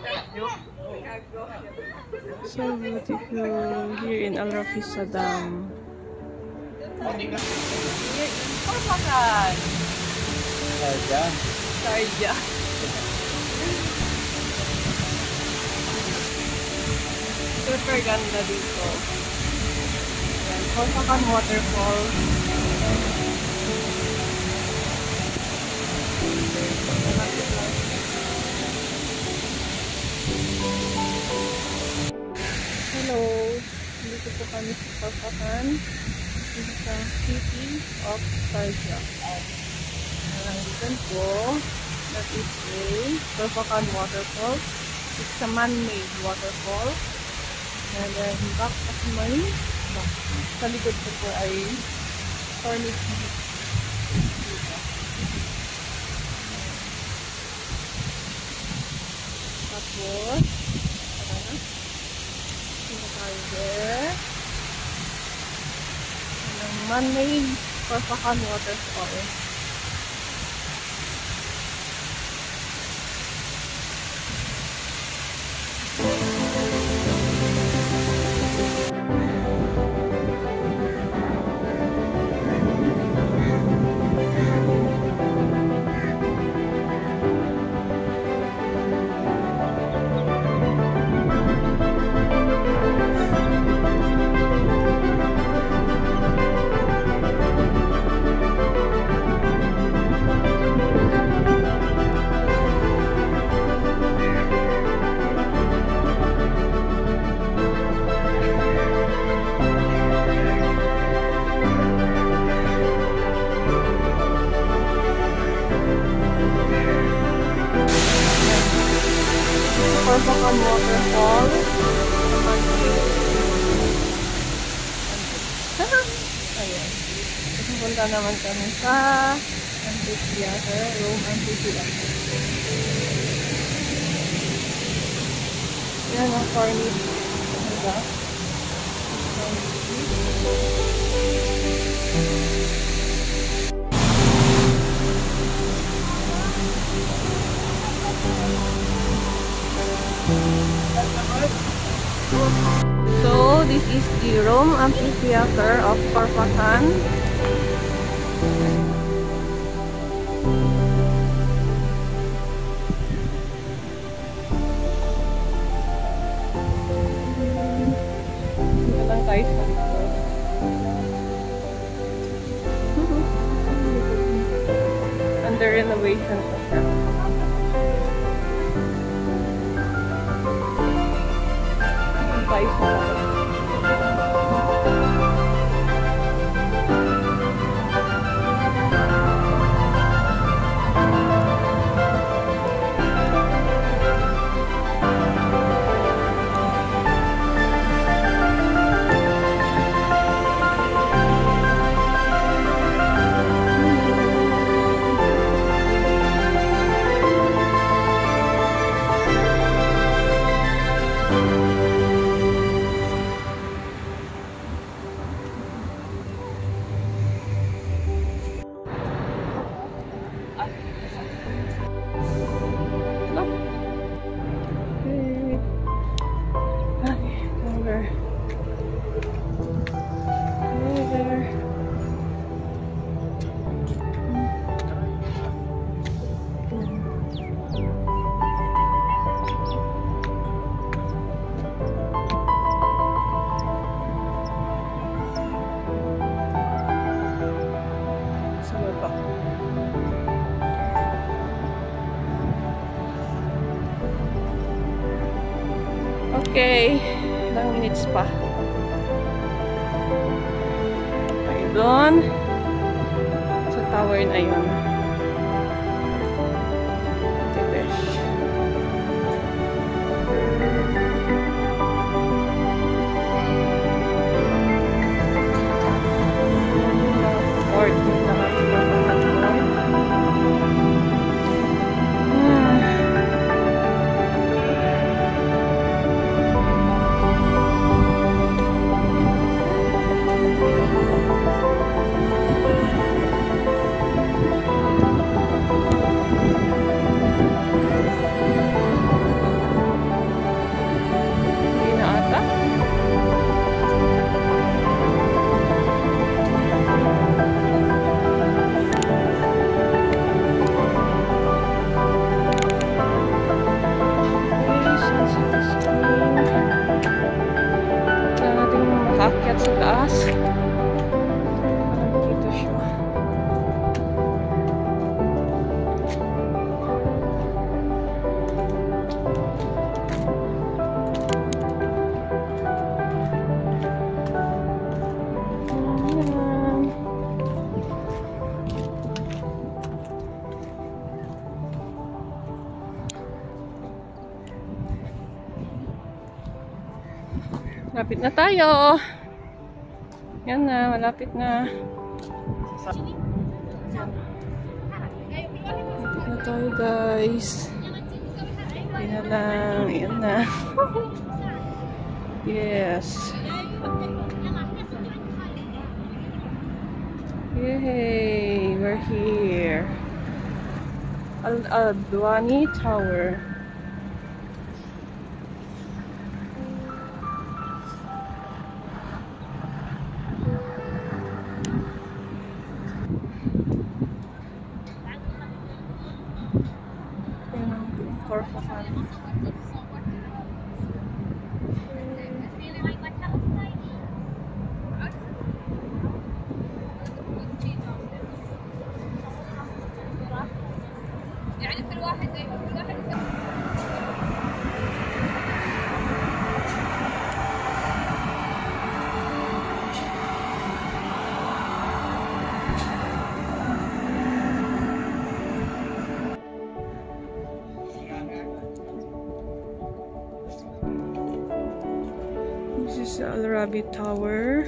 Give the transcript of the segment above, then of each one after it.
So beautiful here in Al Rafisa Dam. Khorfakkan. Sharja. Sharja. Super ganda dito. Ayan, Khorfakkan waterfall. Hello, dito po kami sa Fakkan, dito sa city of Sharja. Dito po, that is a Khorfakkan waterfall. It's a man-made waterfall. And then back of my back. Sa likod ko po ay furnished beach. Tapos, tayo there. Man-made Khorfakkan waterfall. Khorfakkan waterfall. Ayan. Pupunta naman kami sa amphitheater, Rome amphitheater. Yan ang cornice. Diba? So, this is the Rome amphitheater of Khorfakkan. Dito lang tayo sa under renovation pa siya. Okay, ilang minutes pa. Tayo doon sa tower na yun. taas. Dito siya. Malapit na tayo. Yan na, malapit na. Malapit na tayo, guys. Yan na lang. Yan na. Yes. Yay! We're here. Al-Adwani Tower. Khorfakkan. يعني كل واحد This is Al-Rabi Tower.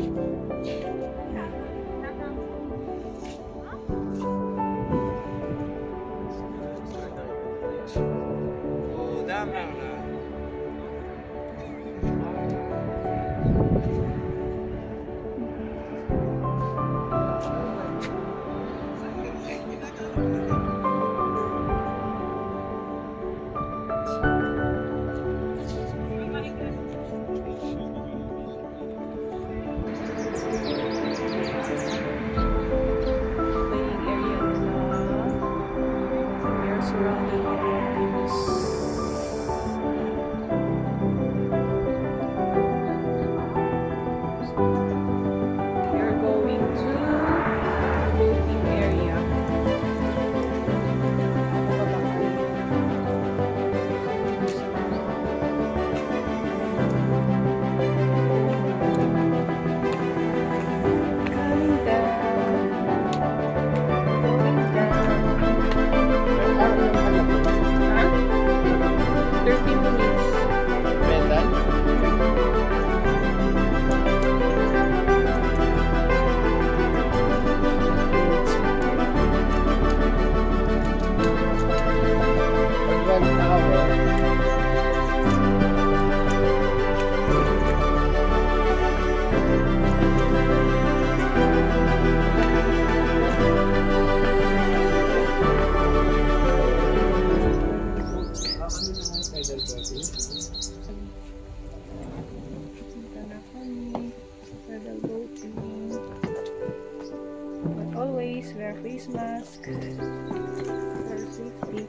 Always wear face mask for safety.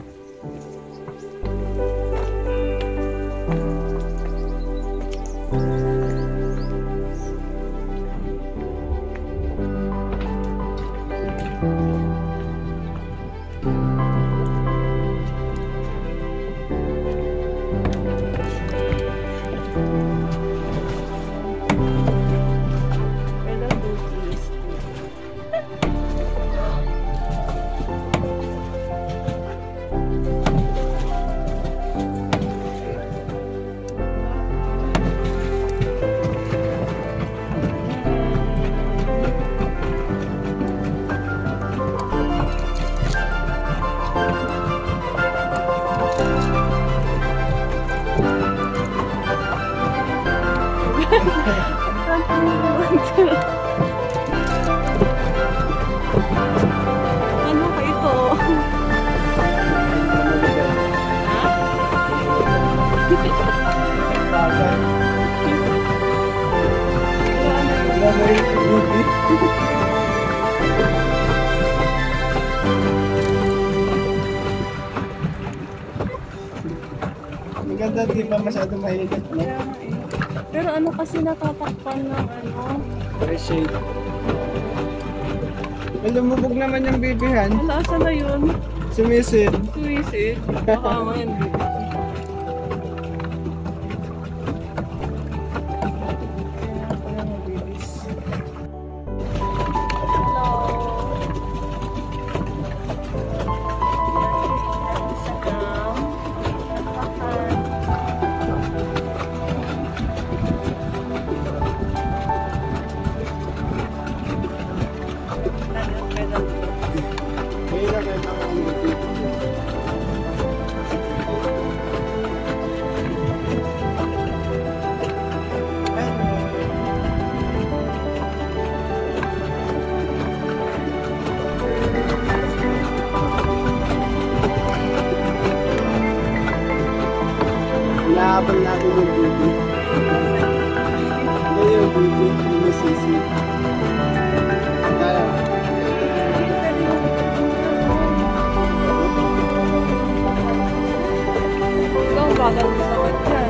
Ano ka ito? Maganda, di ba masyado mahilig? No? Kaya nga eh. Pero ano kasi natatakpan ng ano? Very shade. Well, lumubog naman yung bibihan. Wala, asa na yun? Sumisid. Suwisid. Baka nga yun. Inaabang natin yung beauty. Ano yung beauty? Yung sisi. Kaya. Ikaw bagal mo sa dyan.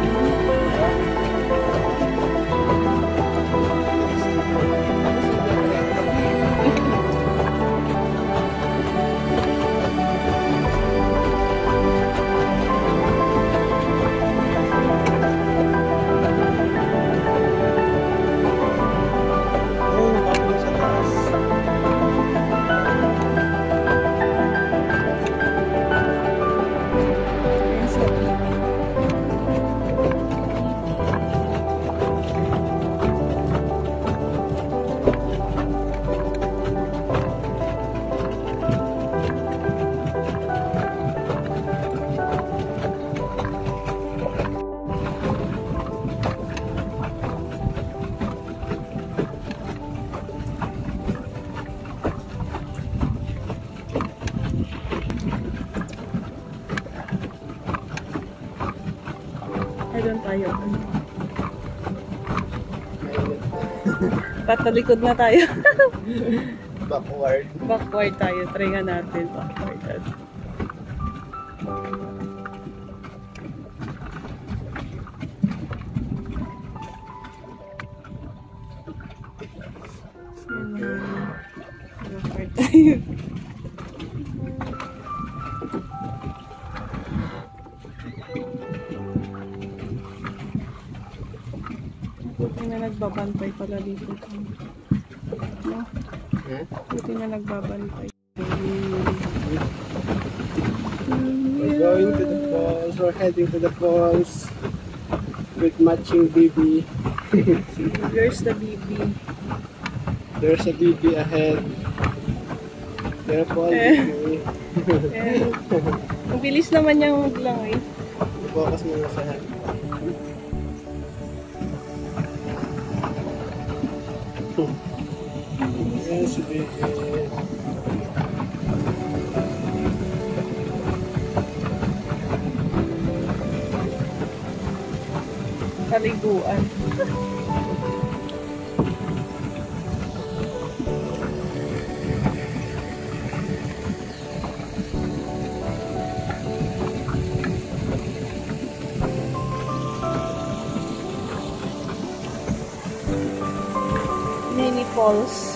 Doon tayo. Patalikod na tayo. Backward. Backward tayo. Try nga natin. Backward. Backward tayo. Buti na nagbabantay pala dito. No? Buti na nagbabantay. We're going to the falls. We're heading to the falls with matching BB. There's the BB. There's a BB ahead. Careful. Ang bilis naman niyang maglangoy. Focus mo sa hand. Yes, BB. Paliguan. Mini falls.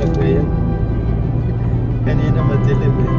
pag ngayon. Kanina madilim eh.